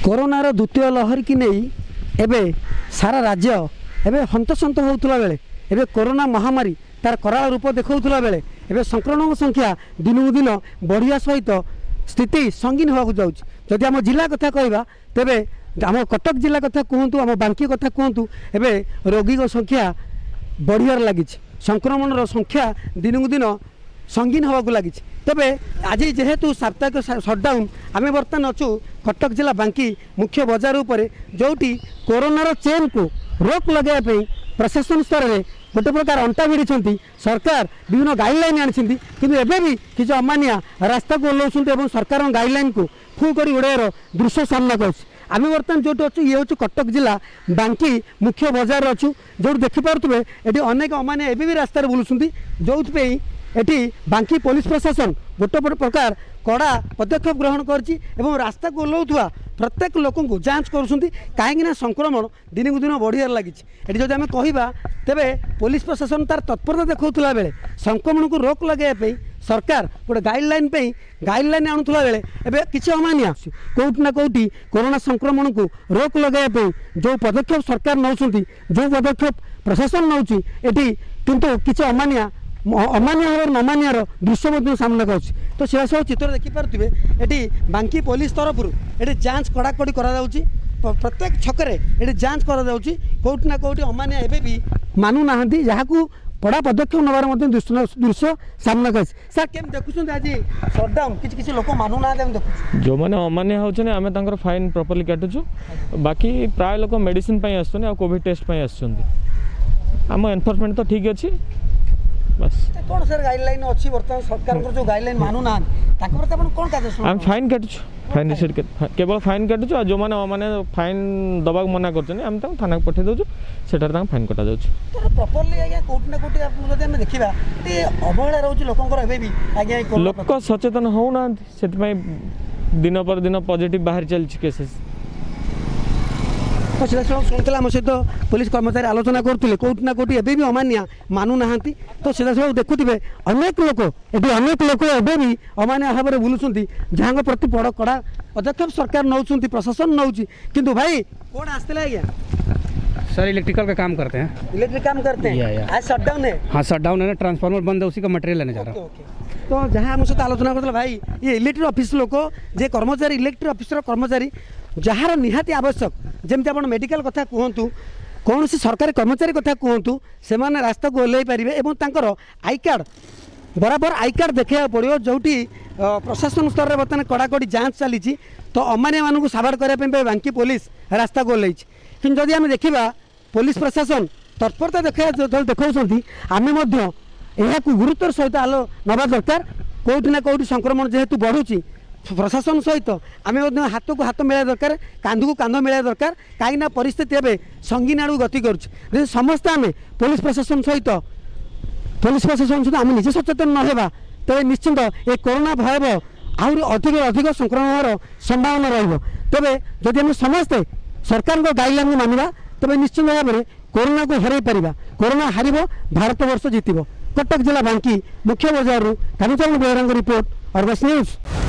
कोरोनार द्वितीय लहरी की नहीं एबे सारा राज्य एबे हंतसंत होउथला बेले एबे कोरोना महामारी तार कराल रूप देखौथला बेले एबे संक्रमण संख्या दिनकु दिन बढ़िया सहित स्थिति संगीन होगा जाउछ। जदि आम जिला कथा कहबा तेबे आम कटक जिला कथा कहतु आम बांकी कथा कहतु एबे रोगी संख्या बढ़ियार लगी संक्रमण संख्या दिनकु दिन संगीन होगा लगी। तेबे आज जेहेतु साप्ताहिक सटडाउन आम बर्तमान अच्छु कटक जिला बांकी मुख्य बजार उपरे जोटी कोरोनार चेन को रोक लगाइए प्रशासन स्तर में गोटे प्रकार अंटा भिड़ी सरकार विभिन्न गाइडलाइन आनी कि एवं भी किसी अमानिया रास्ता को ओल्लाउं सरकार गाइडलाइन को फू कर उड़ाइर दृश्य सामना कर आम बर्तमान जो अच्छु ये हूँ कटक जिला बांकी मुख्य बजार अच्छु जो देखिपे ये अनेक अमानिया एवं भी रास्तार बुलूँ जो एटी बांकी पुलिस प्रशासन गोटे प्रकार कड़ा पदक्षेप ग्रहण करछि एवं रास्ता को ओल्लाउथुवा प्रत्येक लोक को जांच करुछंती काहेकि संक्रमण दिन को दिन बढ़ियार लगी। ये जब आम कहवा तेबे पुलिस प्रशासन तार तत्परता देखौथुला बेले संक्रमण को रोक लगाइए सरकार गोटे गाइडलाइन आणुला बेले एबे किछि अमानिया कोउटी ना कोउटी कोरोना संक्रमण को रोक लगाइए जो पदक्षेप सरकार नौछंती जो पदक्षेप प्रशासन नौछि एटी किंतु किछि अमानिया नमानियार दृश्य सामना कर तो से सब चित्र देखिपे ये बांकी पुलिस तरफ ये जांच कड़ाकड़ी करा प्रत्येक छकरे ये जांच करोटी ना कौटी अमानिया एवं भी मानु ना जहाँ को बड़ा पदक्षेप नबार दृश्य सामना कर सर केम देखुं आज सटडाउन किसी लोक मानु ना जो मैंने अमानिया होने आम फाइन प्रॉपर्ली काटुचु बाकी प्राय लोक मेडिसिन कोविड टेस्ट आम एनफोर्समेंट तो ठीक अच्छी बस कौन सर गाइडलाइन अच्छी बर्तमान सरकार जो गाइडलाइन मानु ना कौन आम फाइन काटुचु फाइन रिसीट केवल फाइन काटुचु आ जो माने फाइन दबा मना करछन थाना पठे दउछु सेटार फाइन कटा जाउछु प्रॉपर्ली आज्ञा कोट ना कोटी जदि हम देखिबा ए अवहेला रहउछु लोकंकर एबे भी आज्ञा लोक सचेतन हो ना सेति दिन पर दिन पॉजिटिव बाहर चलछि केसेस शुणुला आम सहित पुलिस कर्मचारी आलोचना करते कौटी ना कौटी एवं भी अमानिया मानु ना तो सीधा सब देखुवे अनेक लोक ये अनेक लोक एवं भी अमानिया भाव में बुलूँ जहाँ प्रति बड़ कड़ा पदक्षेप सरकार नौ प्रशासन नौ किंतु भाई कौन आसते आज्ञा सर इलेक्ट्रिकल का काम करते हैं। इलेक्ट्रिक काम करते हैं आज शटडाउन है। हाँ शटडाउन है ना ट्रांसफार्मर बंद है उसी का मटेरियल लेने जा रहा हूँ। तो जहाँ आम सहित आलोचना करते भाई ये इलेक्ट्रिक ऑफिस लोक जे कर्मचारी इलेक्ट्रिक ऑफिस कर्मचारी जार निहाती आवश्यक जमी आप मेडिकल कथा कहतु कौन सरकारी कर्मचारी कथा कहतु से रास्ता को ओह्ल पारे और आई कार्ड बराबर आई कार्ड देखा पड़ो जोटी प्रशासन स्तर में बर्तमान कड़ाकड़ी जांच चली तो अमानिया मानू साबाड़ करने बांकी पुलिस रास्ता को ओह्ल कि जदि आम देखा पुलिस प्रशासन तत्परता देखा आम यह गुरुत्वर सहित आलो नवा दरकार कौटी ना कौटी संक्रमण जेहेतु बढ़ुची प्रशासन सहित आम हाथ को हाथ मिला दरकार कांध को कांध मिला दरकार कहीं परिस्थिति एवं संगीन आड़ गति कर समस्त आम पुलिस प्रशासन सहित आम निजे सचेतन नवा तेज निश्चिंत ये कोरोना भयावह आहरी अधिक अधिक संक्रमण होवार संभावना रेबे जदि आम समस्ते सरकार गाइडलाइन को मानिबा तेज निश्चित भाव में कोरोना को हरई पारिबा कोरोना हारिब भारत वर्ष जितिब। कटक जिला बांकी मुख्य बजार Kalicharan Behera report Argus news.